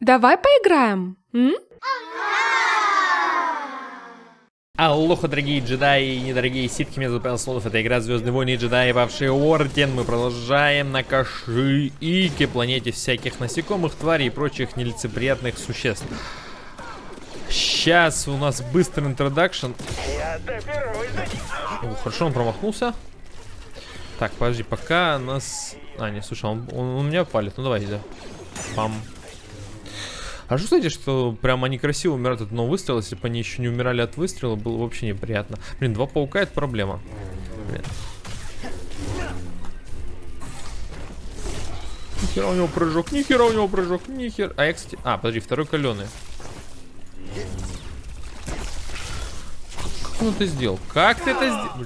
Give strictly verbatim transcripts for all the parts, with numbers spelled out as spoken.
Давай поиграем, м? Аллоха, дорогие джедаи и недорогие ситхи, меня зовут Павел Солнов, это игра Звездные войны и джедаи, павшие орден. Мы продолжаем на Кашиике, планете всяких насекомых, тварей и прочих нелицеприятных существ. Сейчас у нас быстрый интродакшн. О, хорошо, он промахнулся. Так, подожди, пока нас... А, не, слушай, он, он, он меня палит, ну давай, иди. Пам. А что, кстати, что прям они красиво умирают от одного выстрела? Если бы они еще не умирали от выстрела, было вообще неприятно. Блин, два паука — это проблема. Блин. Нихера у него прыжок, нихера у него прыжок, нихера. А я, кстати... А, подожди, второй каленый. Как он это сделал? Как ты это сделал?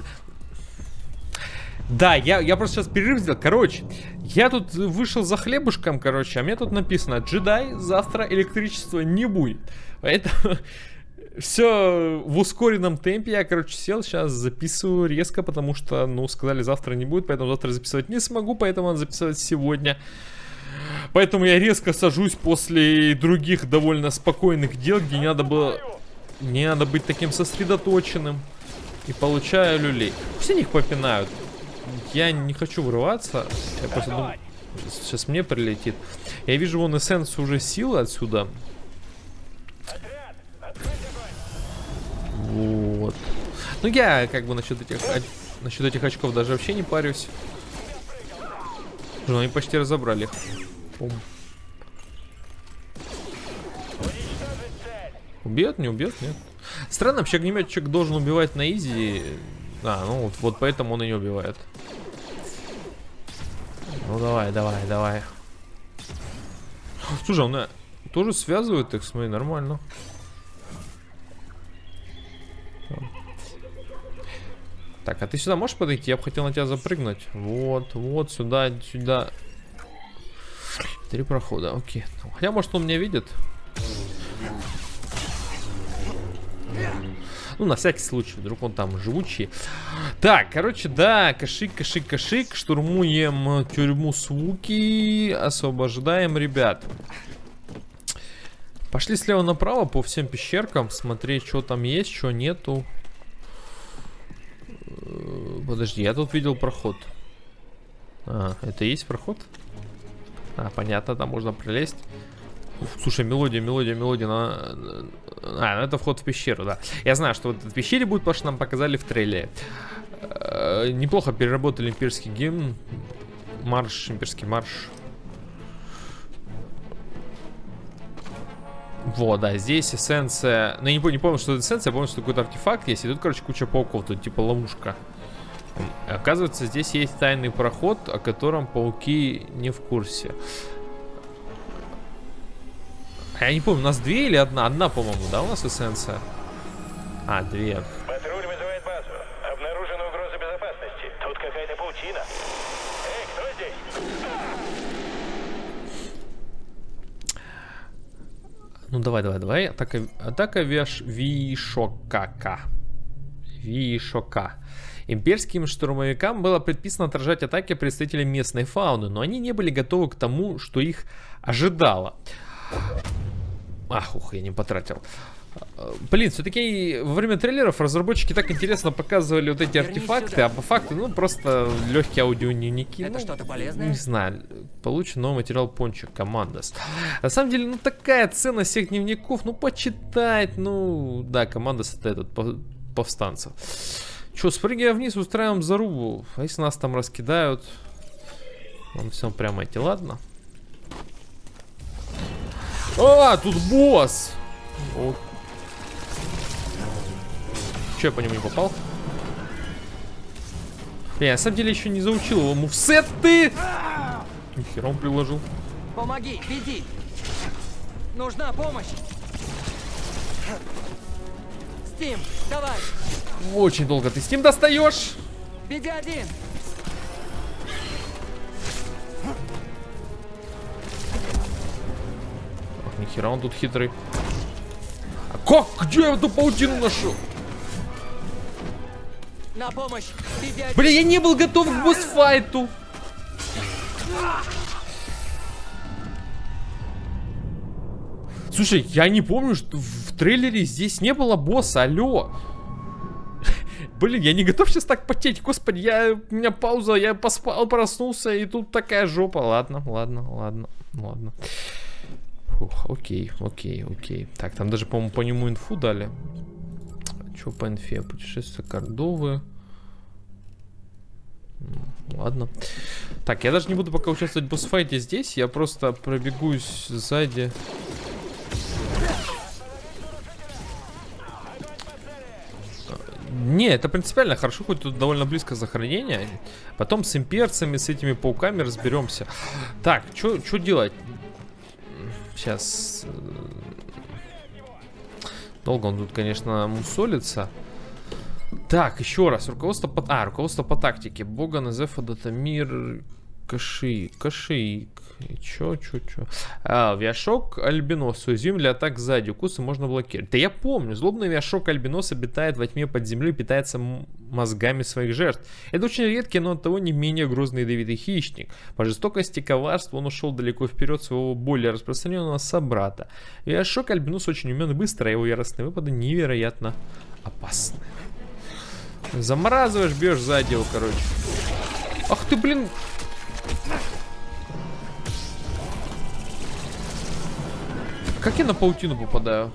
Да, я, я просто сейчас перерыв сделал. Короче, я тут вышел за хлебушком, короче, а мне тут написано: джедай, завтра электричества не будет. Поэтому все в ускоренном темпе. Я, короче, сел, сейчас записываю резко, потому что, ну, сказали, завтра не будет, поэтому завтра записывать не смогу, поэтому надо записывать сегодня. Поэтому я резко сажусь после других довольно спокойных дел, где не надо было... Не надо быть таким сосредоточенным. И получаю люлей. Все них попинают. Я не хочу вырываться. Я просто думаю, сейчас мне прилетит. Я вижу, вон эссенцию уже силы отсюда. Вот. Ну я как бы насчет этих, насчет этих очков даже вообще не парюсь. Ну, они почти разобрали их. Пум. Убьет, не убьет, нет. Странно, вообще огнеметчик должен убивать на изи. А, ну вот, вот поэтому он и не убивает. Ну давай, давай, давай. Слушай, он тоже связывает их, смотри, нормально. Так, а ты сюда можешь подойти? Я бы хотел на тебя запрыгнуть. Вот, вот, сюда, сюда. Три прохода, окей. Хотя, может, он меня видит. Ну, на всякий случай, вдруг он там живучий. Так, короче, да, кашик, кашик, кашик. Штурмуем тюрьму Свуки. Освобождаем ребят. Пошли слева направо по всем пещеркам. Смотреть, что там есть, что нету. Подожди, я тут видел проход. А, это и есть проход? А, понятно, там можно пролезть. Ух, слушай, мелодия, мелодия, мелодия. На... А, ну это вход в пещеру, да. Я знаю, что вот в пещере будет, потому что нам показали в трейлере. Э-э, неплохо переработали имперский гимн. Марш, имперский марш. Вот, да, здесь эссенция. Ну, я не, не помню, что это эссенция, я помню, что какой-то артефакт есть. И тут, короче, куча пауков, тут типа ловушка. Оказывается, здесь есть тайный проход, о котором пауки не в курсе. Я не помню, у нас две или одна? Одна, по-моему, да, у нас эссенция? А, две. Патруль вызывает базу. Обнаружена угроза безопасности. Тут какая-то паутина. Эй, кто здесь? Ну, давай, давай, давай. Атака, атака виш, Вишокака. Вишока. Имперским штурмовикам было предписано отражать атаки представителей местной фауны, но они не были готовы к тому, что их ожидало. Ах, ух, я не потратил. Блин, все-таки во время трейлеров разработчики так интересно показывали вот эти артефакты, а по факту, ну, просто легкие аудиодневники. Это ну, что-то полезное? Не знаю. Получен новый материал Пончик, Командос. На самом деле, ну, такая ценность всех дневников, ну, почитать, ну, да, Командос это этот, повстанцев. Че, спрыгивая вниз, устраиваем зарубу. А если нас там раскидают? Нам все прямо идти, ладно? А, тут босс! Вот. Че, я по нему не попал? Я на самом деле еще не заучил его мувсеты! Нихера он приложил. Помоги, веди! Нужна помощь! Стим, давай! Очень долго ты с ним достаешь! Веди один! Нихера он тут хитрый. А как? Где я эту паутину нашел? На помощь! Бля, я не был готов к босс-файту. Слушай, я не помню, что в трейлере здесь не было босса, алло. Блин, я не готов сейчас так потеть, господи, я, у меня пауза, я поспал, проснулся, и тут такая жопа. Ладно, ладно, ладно, ладно. Фух, окей, окей, окей. Так, там даже, по-моему, по нему инфу дали. Что по инфе? Путешествие Кордовы. Ладно. Так, я даже не буду пока участвовать в босс-файте здесь, я просто пробегусь сзади. Не, это принципиально хорошо, хоть тут довольно близко захоронение. Потом с имперцами, с этими пауками разберемся. Так, что делать? Сейчас. Долго он тут, конечно, мусолится. Так, еще раз. Руководство по... А, руководство по тактике. Боган, Эзефа, Датамир, Кашиик. Кашиик. Чё, чё, чё. А, Виашок Альбинос. Уязвим для атак сзади. Укусы можно блокировать. Да я помню. Злобный Виашок Альбинос обитает во тьме под землей, питается мозгами своих жертв. Это очень редкий, но оттого не менее грозный ядовитый хищник. По жестокости и коварству он ушел далеко вперед своего более распространенного собрата. Виашок Альбинос очень умен и быстро, а его яростные выпады невероятно опасны. Замораживаешь, бьешь сзади его, короче. Ах ты, блин. Как я на паутину попадаю?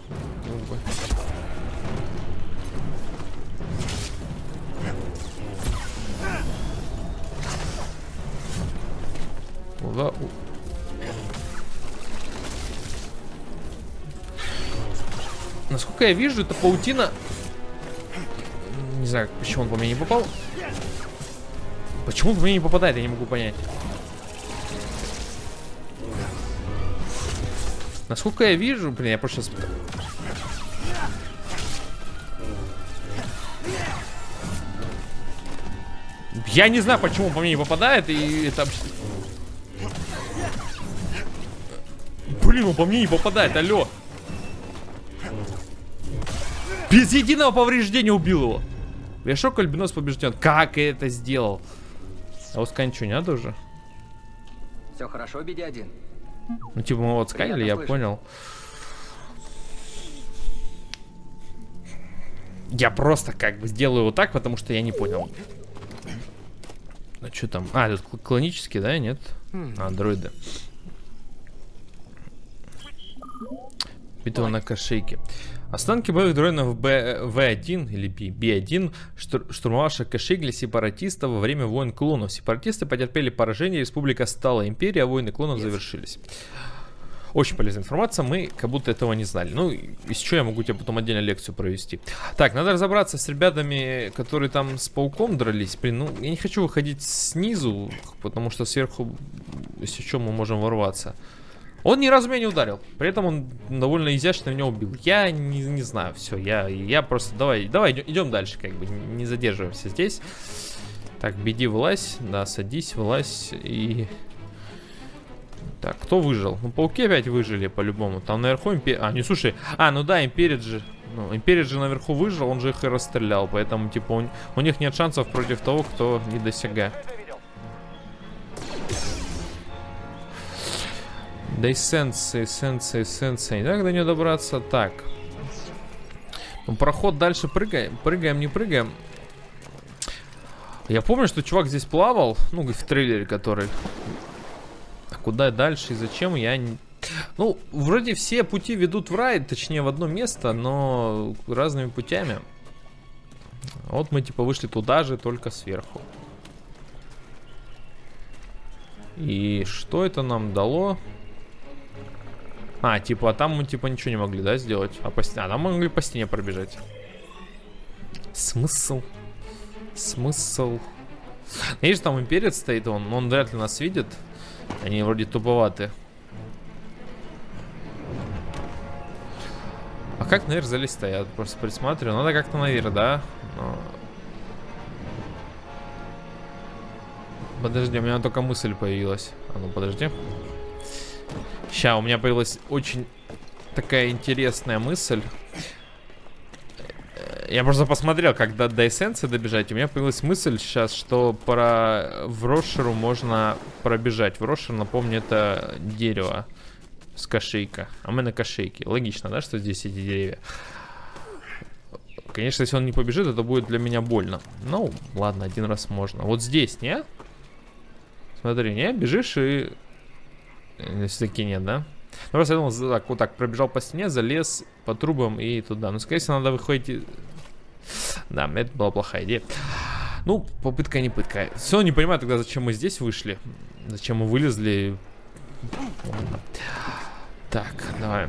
Да. Насколько я вижу, это паутина. Не знаю, почему он по мне не попал. Почему он по мне не попадает, я не могу понять. Насколько я вижу, блин, я просто сейчас... Я не знаю, почему он по мне не попадает, и это... Блин, он по мне не попадает, алло. Без единого повреждения убил его. Виашок Альбинос побежден. Как я это сделал? А вот сканить что, не надо уже? Все хорошо, Би Ди один. Ну, типа, мы вот сканили, я понял. Я просто как бы сделаю вот так, потому что я не понял. А что там? А, тут клонический, да, нет? А, андроиды. Битва на Кашейке. Останки боевых дроидов вэ один или би один, штурмовавших Кашейк для сепаратистов во время войн клонов. Сепаратисты потерпели поражение, республика стала империей, а войны клонов yes. завершились. Очень полезная информация, мы как будто этого не знали. Ну, из чего я могу тебе потом отдельно лекцию провести. Так, надо разобраться с ребятами, которые там с пауком дрались. Блин, ну, я не хочу выходить снизу, потому что сверху, если что, мы можем ворваться. Он ни разу меня не ударил. При этом он довольно изящно меня убил. Я не, не знаю, все. Я, я просто... Давай, давай идем дальше, как бы. Не задерживаемся здесь. Так, беди, вылазь. Да, садись, вылазь. И... Так, кто выжил? Ну, пауки опять выжили, по-любому. Там наверху импер... А, не, слушай. А, ну да, имперец же... Ну, имперец же наверху выжил, он же их и расстрелял. Поэтому, типа, у, у них нет шансов против того, кто не досягает. Да и сенсы, сенсы, сенсы. Не знаю, до нее добраться. Так. Ну, проход дальше прыгаем. Прыгаем, не прыгаем. Я помню, что чувак здесь плавал. Ну, в трейлере, который... А куда дальше и зачем, я не... Ну, вроде все пути ведут в рай. Точнее, в одно место, но разными путями. Вот мы, типа, вышли туда же, только сверху. И что это нам дало? А, типа, а там мы, типа, ничего не могли, да, сделать? А, по стене... а там мы могли по стене пробежать. Смысл? Смысл? Видишь, там имперец стоит, он, он вряд ли нас видит. Они вроде туповаты. А как наверх залезть-то? Я просто присматриваю. Надо как-то наверх, да? Но... Подожди, у меня только мысль появилась. А ну, подожди. Ща, у меня появилась очень такая интересная мысль. Я просто посмотрел, как до, до эссенции добежать. У меня появилась мысль сейчас, что про Врошеру можно пробежать. Врошер, напомню, это дерево. С кошейка. А мы на кошейке. Логично, да, что здесь эти деревья? Конечно, если он не побежит, это будет для меня больно. Ну, ладно, один раз можно. Вот здесь, не? Смотри, не? Бежишь и... Все-таки нет, да? Ну, просто я думал, так, вот так пробежал по стене, залез по трубам и туда. Ну, скорее всего, надо выходить... Да, это была плохая идея. Ну, попытка не пытка. Все, не понимаю тогда, зачем мы здесь вышли. Зачем мы вылезли. Ладно. Так, давай.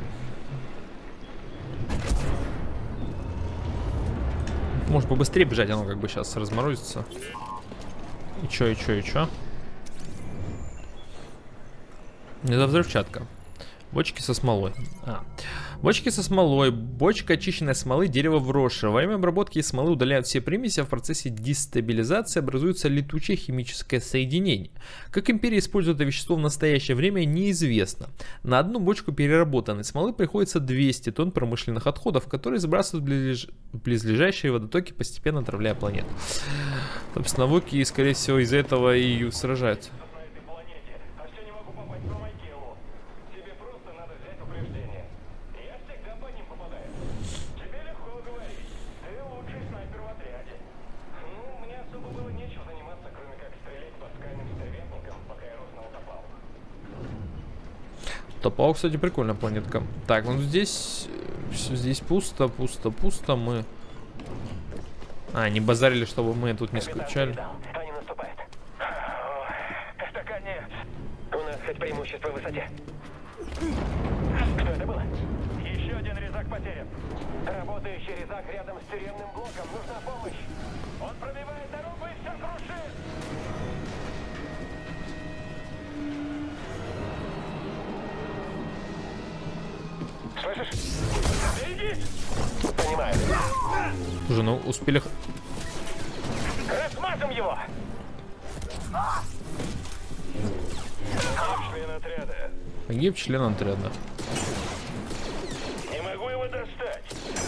Может побыстрее бежать, оно как бы сейчас разморозится. И чё, и чё, и чё? Это взрывчатка. Бочки со смолой. А. Бочки со смолой. Бочка очищенной смолы, дерево вросшее. Во время обработки из смолы удаляют все примеси, а в процессе дестабилизации образуется летучее химическое соединение. Как империя использует это вещество в настоящее время, неизвестно. На одну бочку переработанной смолы приходится двести тонн промышленных отходов, которые сбрасывают в, ближ... в близлежащие водотоки, постепенно отравляя планету. Собственно, воки, скорее всего, из-за этого и сражаются. Топал, кстати, прикольная планетка. Так, ну здесь... Здесь пусто, пусто, пусто. Мы... А, не базарили, чтобы мы тут не скучали. Они наступают. Это конец. У нас хоть преимущество в высоте. Что это было? Еще один резак потерян. Работающий резак рядом с тюремным блоком. Нужна помощь. Он пробивает дорогу и все крушит. Слышишь? Иди! Понимаю. Слушай, ну успели... Размажем его! Член отряда. Погиб член отряда. Не могу его достать.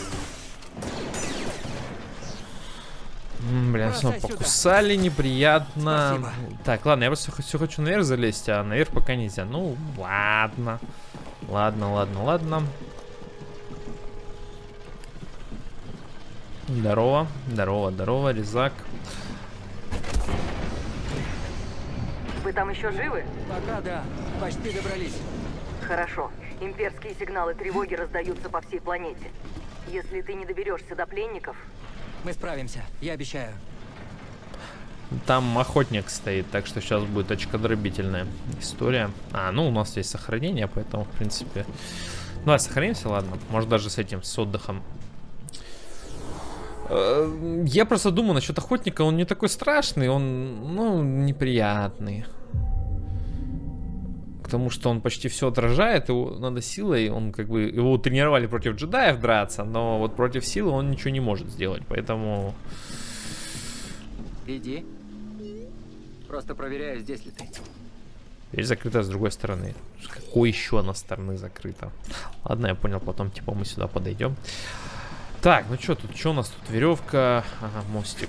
М, блин, снова покусали, неприятно. Спасибо. Так, ладно, я просто все хочу наверх залезть, а наверх пока нельзя. Ну, ладно. Ладно, ладно, ладно. Здорово, здорово, здорово, резак. Вы там еще живы? Пока да, почти добрались. Хорошо. Имперские сигналы тревоги раздаются по всей планете. Если ты не доберешься до пленников... Мы справимся, я обещаю. Там охотник стоит, так что сейчас будет очкодробительная история. А, ну у нас есть сохранение, поэтому, в принципе... Ну, давай сохранимся, ладно. Может, даже с этим, с отдыхом. Я просто думаю насчет охотника, он не такой страшный, он, ну, неприятный. Потому что он почти все отражает, его надо силой, он как бы, его тренировали против джедаев драться, но вот против силы он ничего не может сделать, поэтому... Иди. Просто проверяю, здесь ли ты. Дверь закрыта с другой стороны. С какой еще она стороны закрыта? Ладно, я понял, потом типа мы сюда подойдем. Так, ну что тут, что у нас тут? Веревка, ага, мостик.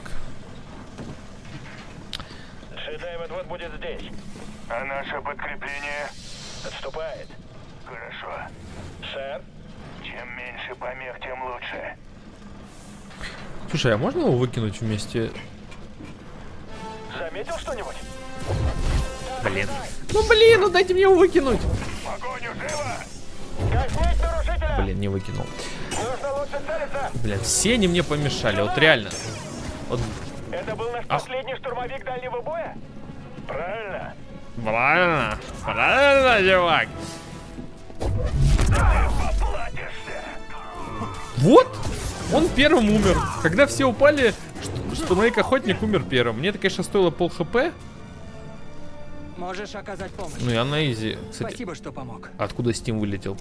Джедай вот-вот будет здесь. А наше подкрепление? Отступает. Хорошо. Сэр? Чем меньше помех, тем лучше. Слушай, а можно его выкинуть вместе? Заметил что-нибудь? Блин. Ну блин, ну дайте мне его выкинуть. Погоню, живо! Коснись нарушителя! Блин, не выкинул. Нужно лучше целиться! Блин, все они мне помешали, вот реально. Вот. Это был наш А... последний штурмовик дальнего боя? Правильно. Правильно, правильно, чувак. Вот, он первым умер. Когда все упали, штурмовик охотник умер первым. Мне это, конечно, стоило пол хп. Можешь оказать помощь. Ну я на изи. Кстати, Спасибо, что помог. откуда Steam вылетел?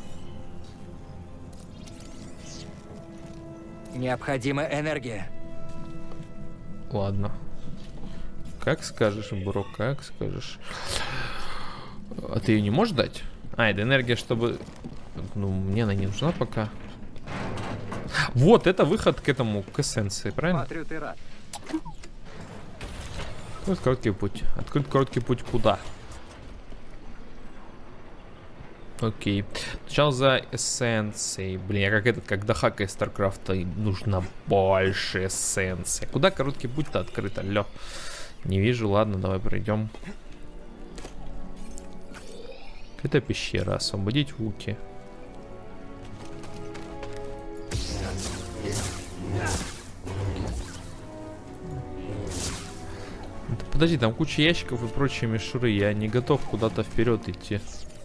Необходима энергия. Ладно. Как скажешь, бро, как скажешь. А ты ее не можешь дать? А, это энергия, чтобы... Ну, мне она не нужна пока. Вот, это выход к этому, к эссенции, правильно? Смотрю, ты рад. Открыт короткий путь. Открыт короткий путь куда? Окей. Сначала за эссенцией. Блин, я как этот, как до хака из Старкрафта. Нужно больше эссенции. Куда короткий путь-то открыт? Алло. Не вижу. Ладно, давай пройдем. Это пещера. Освободить Вуки. Да подожди, там куча ящиков и прочие мишуры. Я не готов куда-то вперед идти.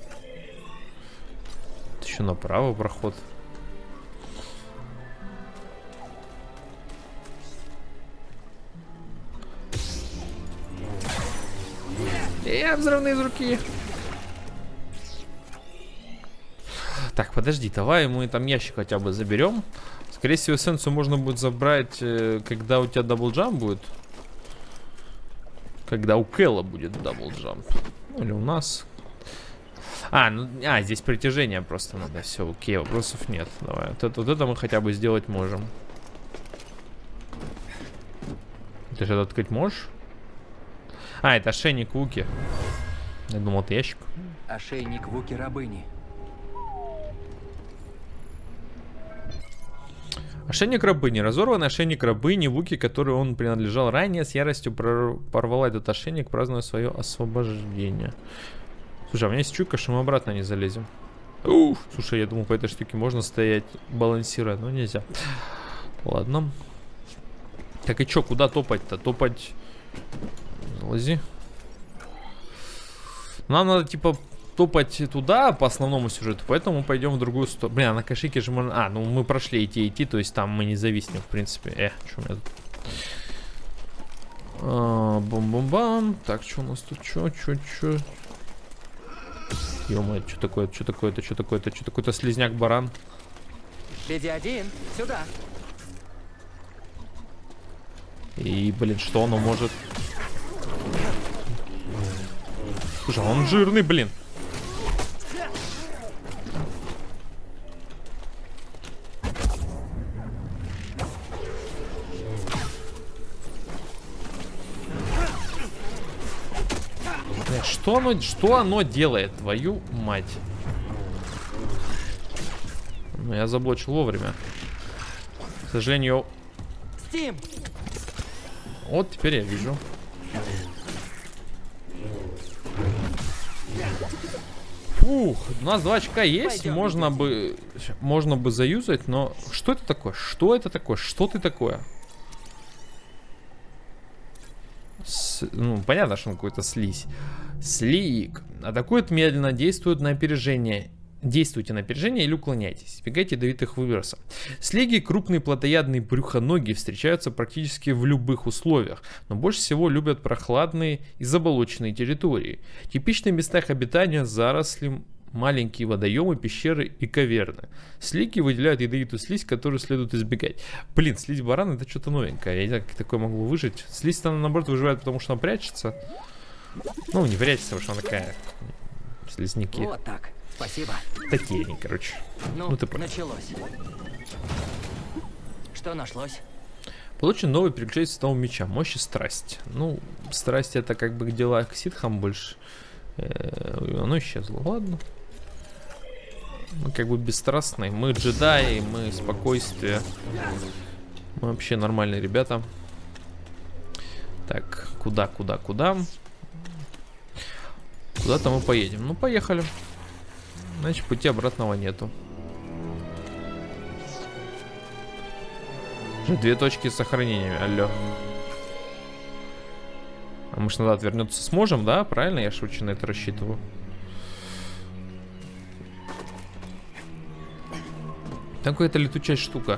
Еще направо проход. Я взрывные из руки. Так, подожди, давай мы там ящик хотя бы заберем. Скорее всего, эссенцию можно будет забрать, когда у тебя даблджамп будет. Когда у Кэлла будет даблджамп. Ну, или у нас. А, ну, а, здесь притяжение просто надо. Все, окей, вопросов нет. Давай, вот это, вот это мы хотя бы сделать можем. Ты же это открыть можешь? А, это ошейник Вуки. Я думал, это ящик. Ошейник Вуки-рабыни. Ошейник рабыни. Разорванный ошейник рабыни Вуки, который он принадлежал ранее, с яростью порвала этот ошейник, празднуя свое освобождение. Слушай, а у меня есть чуйка, что мы обратно не залезем. Ух, слушай, я думал, по этой штуке можно стоять, балансируя, но нельзя. Ладно. Так и чё, куда топать-то? Топать... Залази. Нам надо, типа, топать туда по основному сюжету, поэтому мы пойдем в другую сторону. Блин, а на кошике же можно... А, ну мы прошли идти, идти, то есть там мы не зависнем, в принципе. Э, что у меня тут? А, бам-бам-бам. Так, что у нас тут? Чё, чё, чё? Ё-моё, что такое, что такое-то, что такое-то, что такое-то слизняк-баран. Леди один, сюда. И, блин, что оно может? Слушай, он жирный, блин. Что оно, что оно делает, твою мать? Ну, я заблочил вовремя. К сожалению... Стим! Вот, теперь я вижу. Фух, у нас два очка есть, пойдем, можно идем. бы... Можно бы заюзать, но... Что это такое? Что это такое? Что ты такое? С... Ну, понятно, что он какой-то слизь. Слик. Атакует медленно, действует на опережение. Действуйте на опережение или уклоняйтесь. Избегайте ядовитых выбросов. Слиги, крупные плотоядные брюхоногие, встречаются практически в любых условиях, но больше всего любят прохладные и заболоченные территории. Типичные места их обитания — заросли, маленькие водоемы, пещеры и каверны. Слиги выделяют ядовитую слизь, которую следует избегать. Блин, слизь барана — это что-то новенькое. Я не знаю, как такое могло выжить. Слизь-то, наоборот, выживает, потому что она прячется. Ну, не прячется, потому что она такая... Слизняки. Вот так. Спасибо. Такие они, короче. Ну, ну ты понял. Началось. Что нашлось? Получен новый переключатель седьмого меча. Мощь и страсть. Ну, страсть — это как бы к дела к ситхам больше. Э-э, оно исчезло. Ладно. Мы как бы бесстрастные. Мы джедаи, мы спокойствие. Мы вообще нормальные ребята. Так, куда, куда, куда? Куда-то мы поедем. Ну, поехали. Значит, пути обратного нету. Уже две точки с сохранениями. Алло. А мы ж назад вернуться сможем, да? Правильно? Я ж очень на это рассчитываю. Там какая-то летучая штука.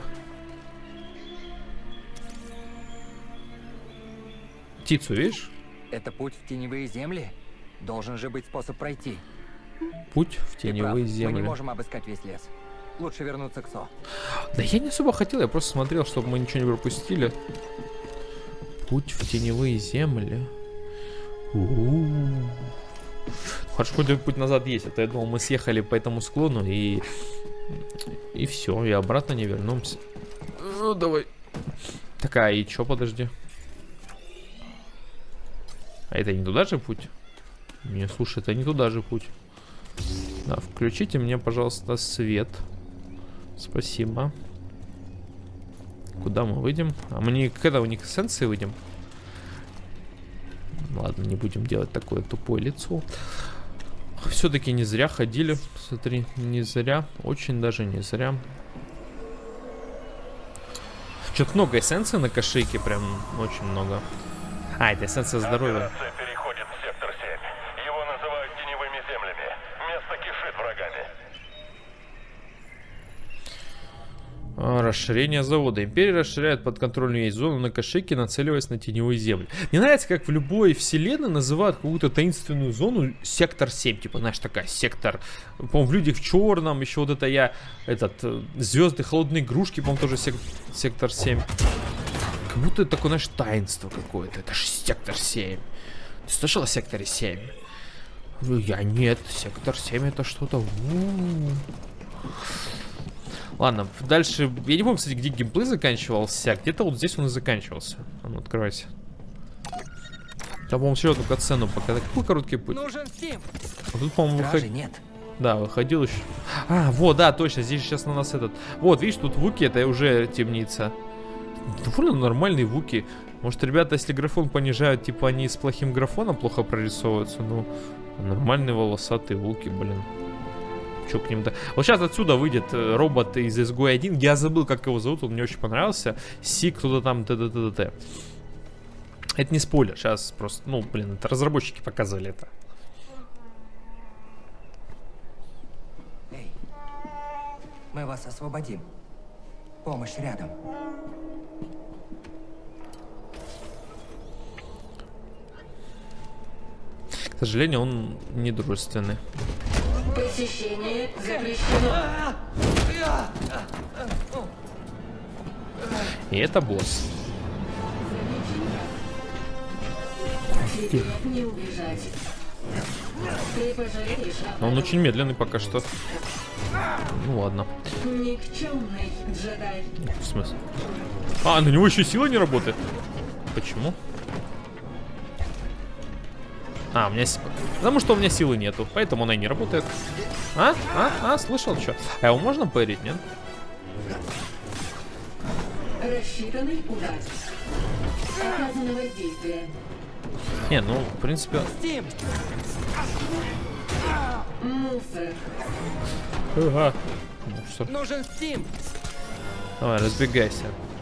Птицу, видишь? Это путь в теневые земли? Должен же быть способ пройти. Путь в теневые земли. Мы не можем обыскать весь лес. Лучше вернуться к Со. Да я не особо хотел, я просто смотрел, чтобы мы ничего не пропустили. Путь в теневые земли. У-у-у. Хорошо, хоть путь назад есть. А то я думал, мы съехали по этому склону и... И все, и обратно не вернемся. Ну, давай. Такая, и чё, подожди. А это не туда же путь? Не, слушай, это не туда же путь. Да, включите мне, пожалуйста, свет. Спасибо. Куда мы выйдем? А мы не когда у них эссенции выйдем? Ладно, не будем делать такое тупое лицо. Все-таки не зря ходили. Смотри, не зря. Очень даже не зря. Что-то много эссенции на кошельке, прям очень много. А, это эссенция здоровья. Операция переходит в сектор семь. Его называют теневыми землями. Место кишит врагами. А, расширение завода. Империя расширяет подконтрольную ей зону на кошельке, нацеливаясь на теневые земли. Мне нравится, как в любой вселенной называют какую-то таинственную зону сектор семь. Типа, знаешь, такая сектор. По-моему, в Людях в черном. Еще вот это я, этот, звезды, холодные игрушки, по-моему, тоже сек сектор семь. Как будто это такое, знаешь, таинство какое-то. Это же сектор семь. Ты слышал о секторе семь? Я нет. Сектор семь это что-то... Ладно, дальше... Я не помню, кстати, где геймплей заканчивался. Где-то вот здесь он и заканчивался. А ну, открывайся. Там, по-моему, еще одну катсцену показать. Какой короткий путь? Нужен Стим. А тут, по-моему, выходил... нет. Да, выходил еще. А, вот, да, точно. Здесь сейчас на нас этот... Вот, видишь, тут вуки, это уже темница. Довольно нормальные вуки. Может, ребята, если графон понижают, типа, они с плохим графоном плохо прорисовываются. Ну, нормальные волосатые вуки, блин. Чё к ним-то? Вот сейчас отсюда выйдет робот из изгой один. Я забыл, как его зовут, он мне очень понравился. Си, кто-то там, т-т-т-т-т. Это не спойлер, сейчас просто, ну, блин, это разработчики показывали это. Эй, мы вас освободим. Помощь рядом. К сожалению, он недружественный. Посещение запрещено. И это босс. Не убежать. Ты пожалеешь. Но он очень медленный пока что. Ну ладно. Никчемный джедай. В смысле? А, на него еще сила не работает? Почему? А, у меня... Потому что у меня силы нету, поэтому она и не работает. А? А? А? Слышал, что? А его можно парить, нет? Рассчитанный удар. Оказано воздействие. Не, ну, в принципе... Стим. Мусор. Ага. Мусор. Нужен Стим. Давай, разбегайся.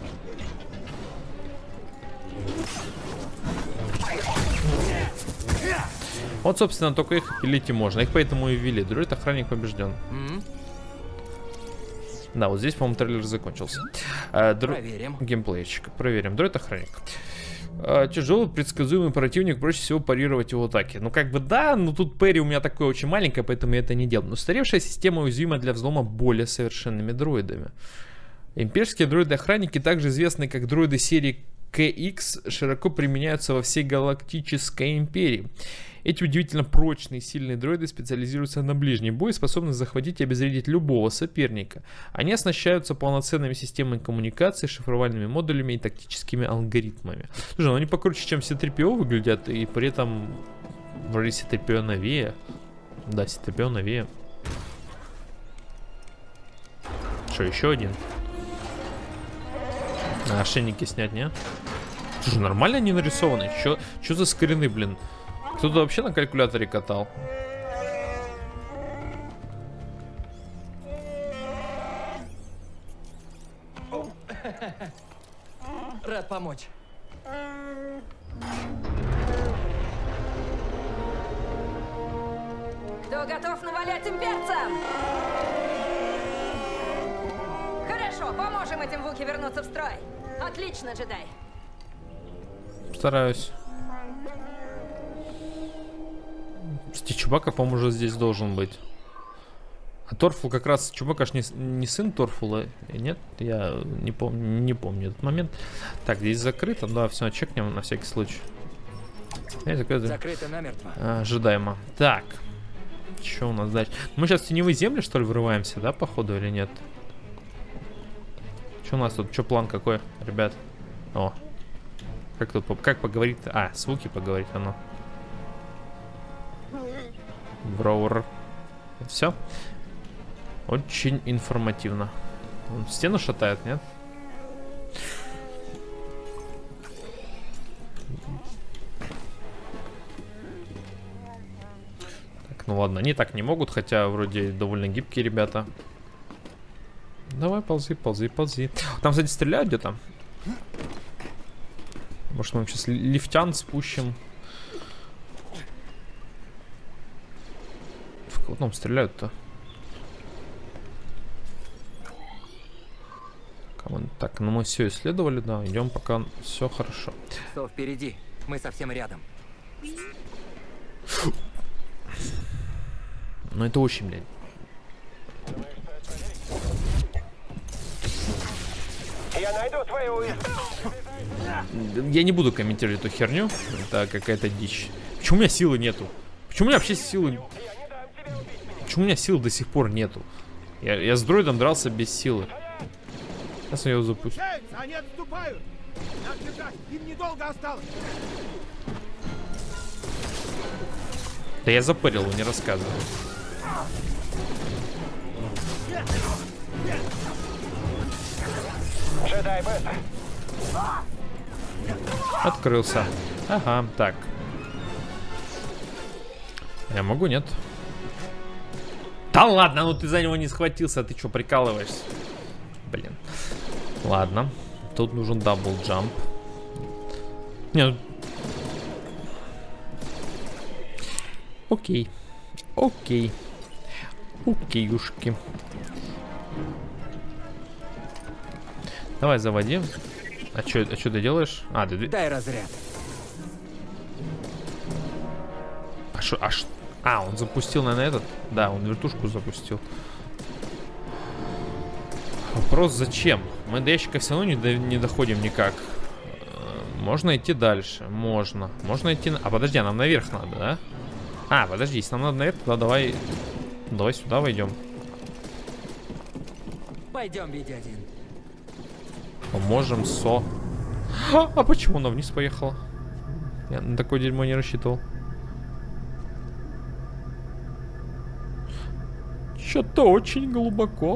Вот, собственно, только их пилить и можно. Их поэтому и ввели. Друид-охранник побежден. Mm-hmm. Да, вот здесь, по-моему, трейлер закончился. А, дру... Проверим. Геймплейчик. Проверим. Друид-охранник. А, тяжелый, предсказуемый противник. Проще всего парировать его атаки. Ну, как бы да, но тут парри у меня такое очень маленькое, поэтому я это не делал. Но устаревшая система уязвима для взлома более совершенными дроидами. Имперские дроиды-охранники, также известные как дроиды серии кей икс, широко применяются во всей галактической империи. Эти удивительно прочные и сильные дроиды специализируются на ближнем бою, способны захватить и обезвредить любого соперника. Они оснащаются полноценными системами коммуникации, шифровальными модулями и тактическими алгоритмами. Слушай, ну они покруче, чем си три пи о выглядят, и при этом вроде си три пи о новее. Да, си три пи о новее. Что, еще один? А, ошейники снять, не? Слушай, нормально они нарисованы? Чё, чё за скрины, блин? Кто-то вообще на калькуляторе катал. Рад помочь. Кто готов навалять имперцам? Хорошо, поможем этим вуки вернуться в строй. Отлично, джедай. Стараюсь. Кстати, Чубака, по-моему, уже здесь должен быть. А Торфул как раз... Чубака ж не, не сын Торфула. Нет? Я не помню, не помню этот момент. Так, здесь закрыто. Да, все, чекнем на всякий случай. Здесь закрыто. Закрыто намертво. А, ожидаемо. Так. Что у нас дальше? Мы сейчас в теневые земли, что ли, врываемся, да, походу, или нет? Что у нас тут? Что план какой, ребят? О. Как тут, как поговорить? А, с Вуки поговорить, оно. Броур. Все. Очень информативно. Он стену шатает, нет? Так, ну ладно, они так не могут, хотя вроде довольно гибкие ребята. Давай, ползи, ползи, ползи. Там, кстати, стреляют где-то. Может, мы сейчас лифтян спущим. В кого там стреляют-то? Так, ну мы все исследовали, да, идем пока все хорошо. Что впереди? Мы совсем рядом. Ну это очень, блядь. Я найду твою уязвимость. Я не буду комментировать эту херню. Это какая-то дичь. Почему у меня силы нету? Почему у меня вообще силы... Почему у меня сил до сих пор нету? Я, я с дроидом дрался без силы. Сейчас я его запущу. Они отступают! Надо бежать! Им недолго осталось! Да я запырил его, не рассказывай. Джедай быстро. Открылся. Ага, так. Я могу, нет? Да ладно, ну ты за него не схватился, ты что, прикалываешься? Блин. Ладно. Тут нужен дабл джамп. Не, ну... Окей. Окей. Окейушки. Давай, заводи. А что а чё ты делаешь? А, ты... Дай разряд. А что? А, ш... а, он запустил, наверное, этот? Да, он вертушку запустил. Вопрос, зачем? Мы до ящика все равно не, до... не доходим никак. Можно идти дальше. Можно. Можно идти... На... А, подожди, а нам наверх надо, да? А, подожди, если нам надо наверх, тогда давай... Давай сюда войдем. Пойдем, видя один. Поможем Со. А, а почему она вниз поехала? Я на такое дерьмо не рассчитывал. Что-то очень глубоко.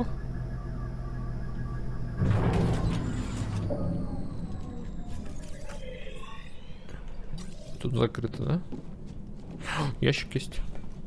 Тут закрыто, да? Ящик есть.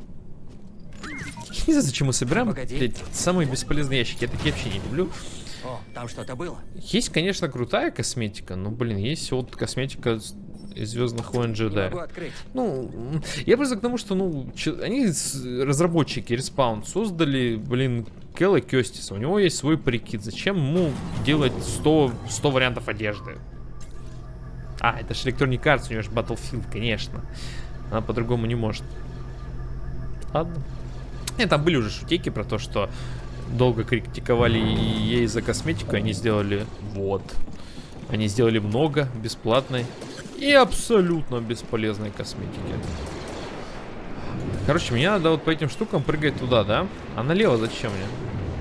Не знаю, зачем мы собираем, блядь, самые бесполезные ящики. Я такие вообще не люблю. О, там что-то было. Есть, конечно, крутая косметика, но, блин, есть вот косметика из Звездных войн Джедая. Ну, я просто к тому, что, ну, они, разработчики Respawn, создали, блин, Кэлла Кёстиса. У него есть свой прикид. Зачем ему делать сто, сто вариантов одежды? А, это же Electronic Arts, у него же Battlefield, конечно. Она по-другому не может. Ладно. И там были уже шутейки про то, что долго критиковали ей за косметику. Они сделали вот. Они сделали много бесплатной и абсолютно бесполезной косметики. Короче, мне надо вот по этим штукам прыгать туда, да? А налево зачем мне?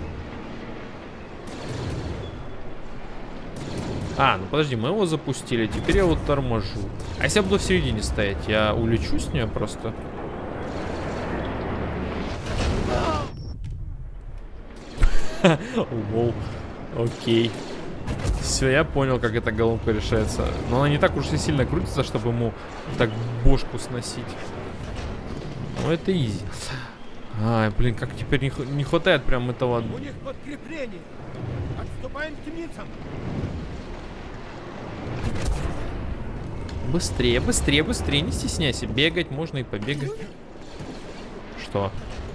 А, ну подожди, мы его запустили. Теперь я вот торможу. А если я буду в середине стоять, я улечу с нее просто? Лол. Окей. Все, я понял, как эта головка решается. Но она не так уж и сильно крутится, чтобы ему так бошку сносить. Ну, это изи. Ай, блин, как теперь не, не хватает прям этого... У них подкрепление. Отступаем к темницам. Быстрее, быстрее, быстрее, не стесняйся. Бегать можно и побегать. Что?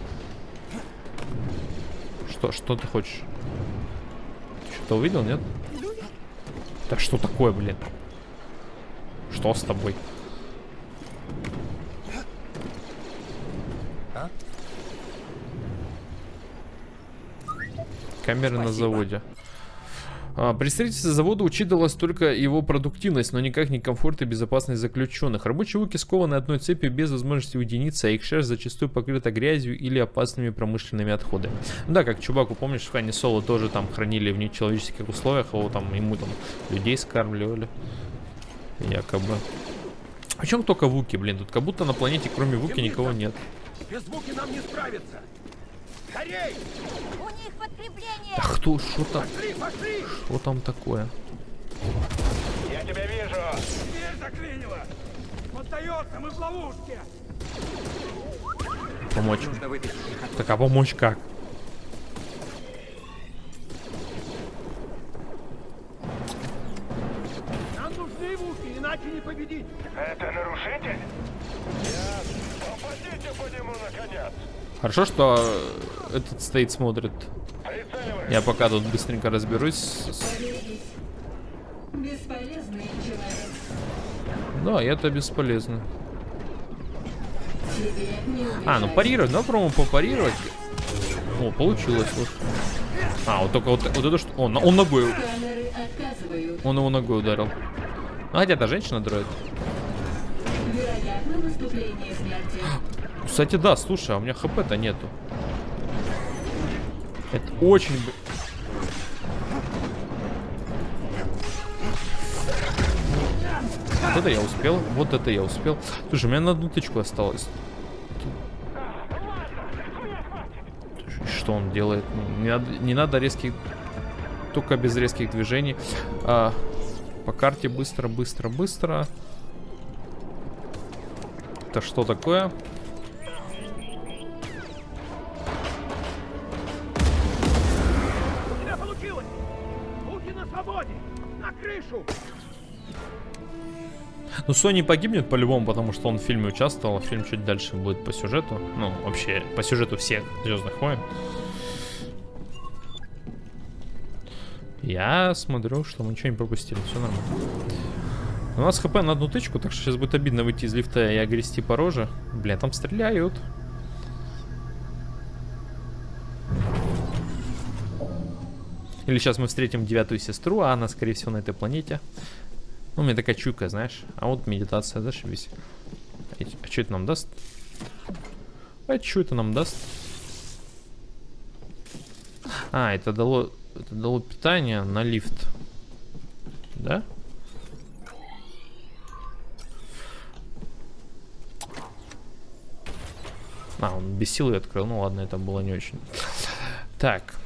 Что, что ты хочешь? Что-то увидел, нет? Да что такое, блин? Что с тобой? А? Камеры Спасибо. на заводе. А, при строительстве завода учитывалась только его продуктивность, но никак не комфорт и безопасность заключенных. Рабочие руки скованы одной цепью без возможности уединиться, а их шерсть зачастую покрыта грязью или опасными промышленными отходами. Ну да, как Чубаку, помнишь, в Хане Соло тоже там хранили в нечеловеческих условиях, а вот там ему там людей скармливали. Якобы. Причем только Вуки, блин, тут как будто на планете кроме Вуки никого нет. Без Вуки нам не справиться. Скорей! У них подкрепление! Да кто, что там? Пошли, пошли! Что там такое? Я тебя вижу! Дверь заклинило! Поддается, мы в ловушке! Помочь. Нужно вытащить их оттуда. Так, а помочь как? Нам нужны вуки, иначе не победить! Это нарушитель? Я... Попадите по нему, наконец! Хорошо, что этот стоит, смотрит. Прицеливай! Я пока тут быстренько разберусь. с- Бесполезный человек. Да, и это бесполезно. Тебе не А, ну парировать, да, пробуем попарировать. О, получилось вот. А, вот только вот, вот это что. О, на- он ногой. Камеры отказывают. Он его ногой ударил. Ну, хотя это женщина дроид. Вероятно, наступление смерти. Кстати, да, слушай, а у меня хп-то нету. Это очень... б- Вот это я успел, вот это я успел. Слушай, у меня на одну тычку осталось. Что он делает? Ну, Не надо, не надо резких... Только без резких движений. А, по карте быстро, быстро, быстро. Это что такое? У тебя получилось! Вуки на свободе! На крышу! Ну, Сони погибнет по-любому, потому что он в фильме участвовал. Фильм чуть дальше будет по сюжету. Ну, вообще, по сюжету всех Звездных войн. Я смотрю, что мы ничего не пропустили. Все нормально. У нас хп на одну тычку, так что сейчас будет обидно выйти из лифта и огрести по роже. Бля, там стреляют. Или сейчас мы встретим девятую сестру, а она, скорее всего, на этой планете. Ну, у меня такая чуйка, знаешь. А вот медитация, зашибись. А что это нам даст? А что это нам даст? А, это дало, это дало питание на лифт. Да? А, он без силы открыл. Ну ладно, это было не очень. Так.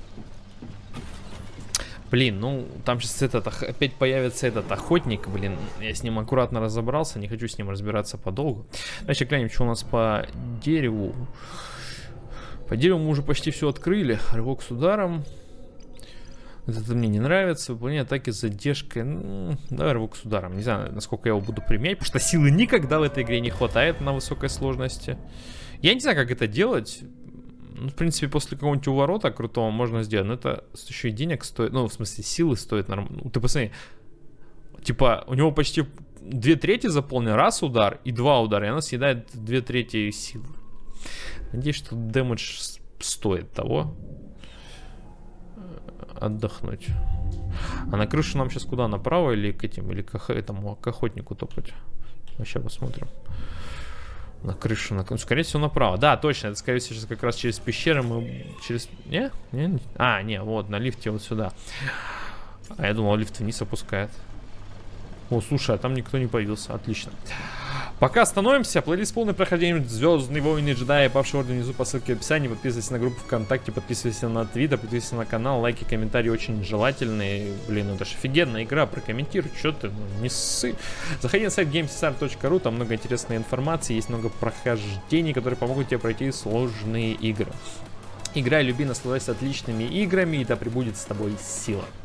Блин, ну там сейчас этот опять появится этот охотник, блин. Я с ним аккуратно разобрался, не хочу с ним разбираться подолгу. Значит, глянем, что у нас по дереву. По дереву мы уже почти все открыли. Рывок с ударом. Это мне не нравится. Выполнение атаки с задержкой. Ну, давай рывок с ударом. Не знаю, насколько я его буду применять, потому что силы никогда в этой игре не хватает на высокой сложности. Я не знаю, как это делать. Ну, в принципе, после какого-нибудь уворота крутого можно сделать. Но это еще и денег стоит. Ну, в смысле, силы стоит нормально. Ну, ты посмотри. Типа, у него почти две трети заполнен. Раз удар и два удара. И она съедает две трети силы. Надеюсь, что дэмэдж стоит того. Отдохнуть. А на крышу нам сейчас куда? Направо или к этим? Или к этому, к охотнику топать? Сейчас посмотрим. На крышу, на... ну, скорее всего, направо. Да, точно, это, скорее всего, сейчас как раз через пещеры мы... Через... Не? Не? А, не, вот, на лифте вот сюда. А я думал, лифт вниз опускает. О, слушай, а там никто не появился. Отлично. Пока остановимся. Плейлист полный прохождения Звездные войны, джедаи, павший орден внизу по ссылке в описании. Подписывайтесь на группу ВКонтакте, подписывайтесь на Твиттер, подписывайтесь на канал. Лайки, комментарии очень желательные. Блин, ну это же офигенная игра. Прокомментируй, что ты, ну, не ссы. Заходи на сайт геймсар точка ру, там много интересной информации, есть много прохождений, которые помогут тебе пройти сложные игры. Играй, люби, наслаждайся отличными играми, и да пребудет с тобой сила.